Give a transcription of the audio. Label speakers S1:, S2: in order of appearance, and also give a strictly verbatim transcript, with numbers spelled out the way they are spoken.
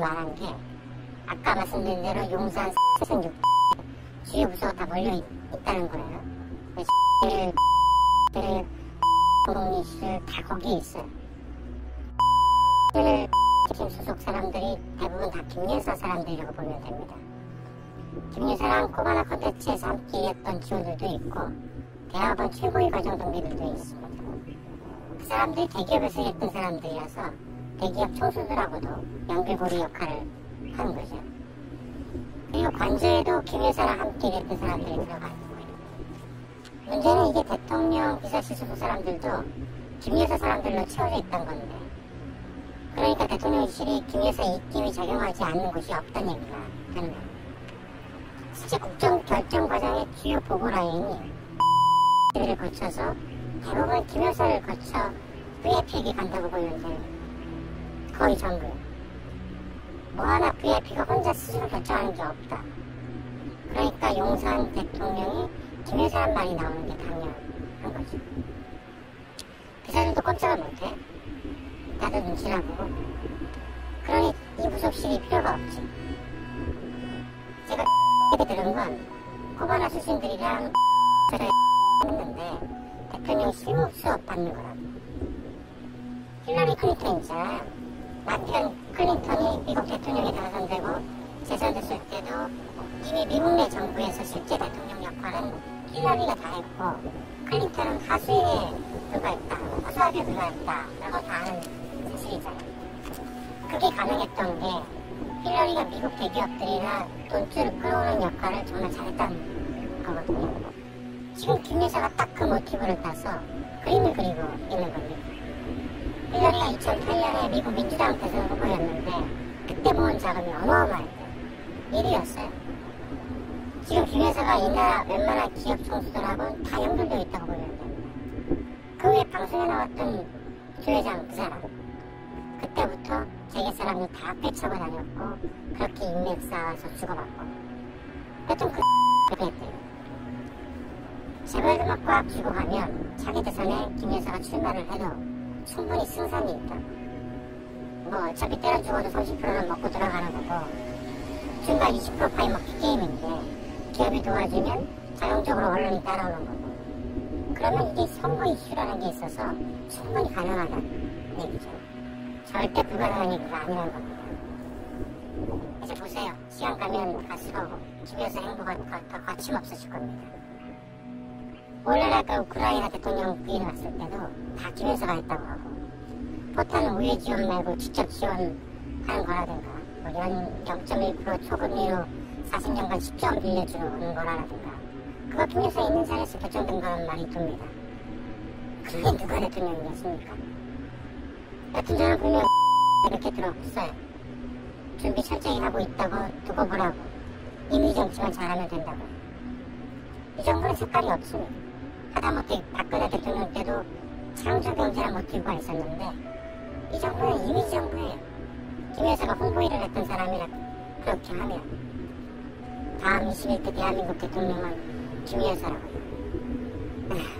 S1: 안 한 게 아까 말씀드린 대로 용산 세선 육 주요 부서가 다 몰려 있, 있다는 거예요. 를 를 공공이슈 다 거기에 있어요. 를 팀 소속 사람들이 대부분 다 김여사 사람들이라고 보면 됩니다. 김여사랑 코바나 콘텐츠에서 함께 일했던 직원들도 있고 대학원 최고위 과정 동기들도 있습니다. 그 사람들이 대기업에서 일했던 사람들이라서 대기업 총수들하고도 연결고리 역할을 하는 거죠. 그리고 관저에도 김여사랑 함께 일했던 사람들이 들어가 있고, 문제는 이게 대통령 비서실 소속 사람들도 김여사 사람들로 채워져 있다는 건데, 그러니까 대통령실이 김여사 입김이 작용하지 않는 곳이 없다는 얘기가 되는 거예요. 실제 국정 결정 과정의 주요 보고 라인이 를 거쳐서 대부분 김여사를 거쳐 브이아이피에게 간다고 보면 돼요. 거의 전부. 뭐 하나 브이아이피가 혼자 스스로 결정하는 게 없다. 그러니까 용산 대통령이 김여사란 말이 나오는 게 당연한 거죠. 기사들도 꼼짝을 못해. 다들 눈치나 보고. 그러니 이 부속실이 필요가 없지. 제가 들은 건 코바나 출신들이랑 했는데 대통령 실무 수업 받는 거라고. 힐러리 클린턴 있잖아요. 마티언 클린턴이 미국 대통령에 당선되고 재선됐을 때도 이미 미국 내 정부에서 실제 대통령 역할은 힐러리가 다 했고 클린턴은 하수인에 불과했다, 허수아비에 불과했다 라고 다 아는 사실이잖아요. 그게 가능했던 게 힐러리가 미국 대기업들이나 돈줄을 끌어오는 역할을 정말 잘했다는 거거든요. 지금 김여사가 딱 그 모티브를 따서 그림을 그리고 있는 겁니다. 힐러리가 이천팔 년에 미국 민주당 대선 후보였는데 그때 모은 자금이 어마어마했대요. 일위였어요. 지금 김여사가 이 나라 웬만한 기업 총수들하고는 다 연결되어 있다고 보면 됩니다. 그 후에 방송에 나왔던 주회장 그 사람, 그때부터 재계 사람이 다 빼쳐고 다녔고 그렇게 인맥 쌓아서 주고받고 여튼 그 그렇게 했대요. 재벌 음악과학 주고 가면 자기 대선에 김여사가 출마를 해도 충분히 승산이 있다. 뭐 어차피 때려 죽어도 삼십 퍼센트는 먹고 들어가는 거고 중간 이십 퍼센트 파이 먹기 게임인데 기업이 도와주면 자동적으로 언론이 따라오는 거고, 그러면 이게 선거 이슈라는 게 있어서 충분히 가능하다는 얘기죠. 절대 불가능한 얘기가 아니라는 겁니다. 이제 보세요. 시간 가면 갈수록 김여사 행보가 더 거침없어질 겁니다. 오늘날 그 우크라이나 대통령 부인 왔을 때도 다 김여사가 했다고 하고, 포탄은 우회 지원 말고 직접 지원하는 거라든가, 뭐 연 영 점 일 퍼센트 초금리로 사십 년간 십 조 원 빌려주는 거라든가, 그거 김여사 있는 자리에서 결정된 거란 말이 돕니다. 그게 누가 대통령이겠습니까? 여튼 저는 분명 이렇게 들었어요. 준비 철저히 하고 있다고 두고 보라고. 이미 정치만 잘하면 된다고. 이 정부는 색깔이 없습니다. 하다못해 박근혜 대통령 때도 창조경제란 모티브가 있었는데 이 정부는 이미지 정부예요. 김여사가 홍보일을 했던 사람이라 그렇게 하면 다음 이십일 대 대한민국 대통령은 김여사라고요.